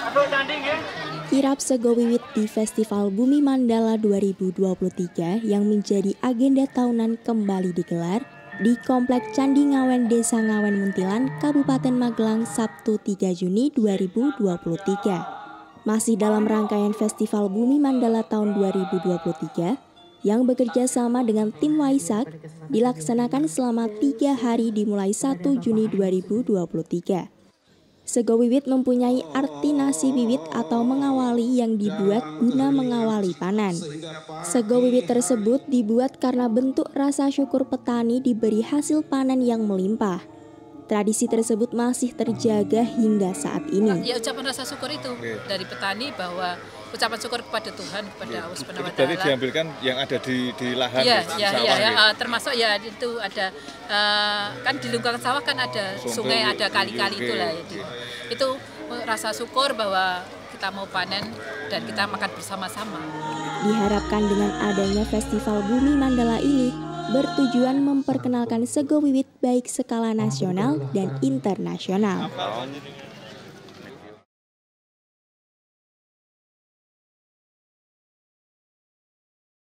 Kirap Sego Wiwit di Festival Bumi Mandala 2023 yang menjadi agenda tahunan kembali digelar di Komplek Candi Ngawen Desa Ngawen Muntilan, Kabupaten Magelang, Sabtu 3 Juni 2023. Masih dalam rangkaian Festival Bumi Mandala tahun 2023 yang bekerja sama dengan tim Waisak, dilaksanakan selama 3 hari dimulai 1 Juni 2023. Sego Wiwit mempunyai arti nasi wiwit atau mengawali yang dibuat guna mengawali panen. Sego Wiwit tersebut dibuat karena bentuk rasa syukur petani diberi hasil panen yang melimpah. Tradisi tersebut masih terjaga hingga saat ini. Ya, ucapan rasa syukur itu dari petani bahwa ucapan syukur kepada Tuhan, kepada Allah Subhanahu wa Ta'ala. Berarti diambilkan yang ada di lahan sawah. Termasuk ya itu ada kan di lingkungan sawah kan ada sungai, ada kali-kali itulah. Itu rasa syukur bahwa kita mau panen dan kita makan bersama-sama. Diharapkan dengan adanya Festival Bumi Mandala ini bertujuan memperkenalkan Sego Wiwit baik skala nasional dan internasional.